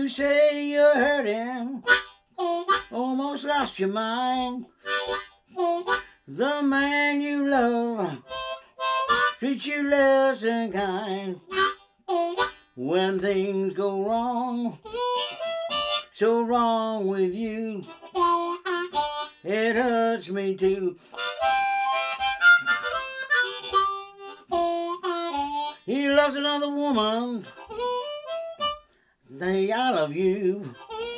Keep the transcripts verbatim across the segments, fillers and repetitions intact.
You say you're hurting, almost lost your mind. The man you love treats you less than kind. When things go wrong, so wrong with you, it hurts me too. He loves another woman, they out of you,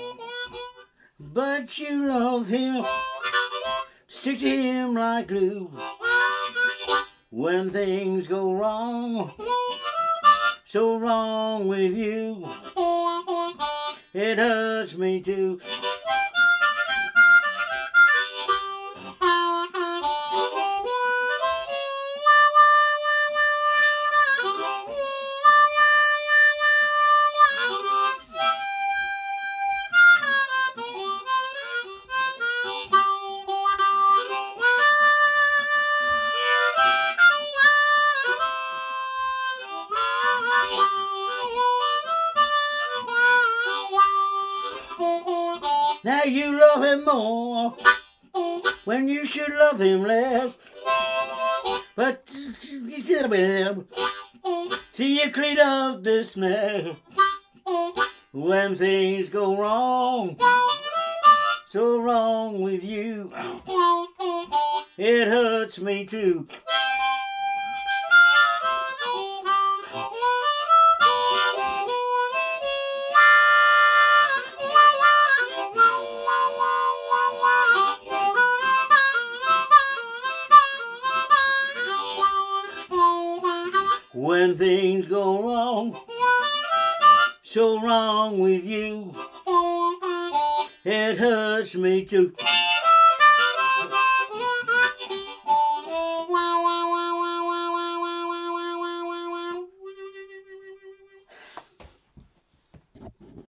but you love him, stick to him like glue. When things go wrong, so wrong with you, it hurts me too. Now you love him more when you should love him less. But see, you clean up this mess. When things go wrong, so wrong with you, it hurts me too. When things go wrong, so wrong with you, it hurts me too.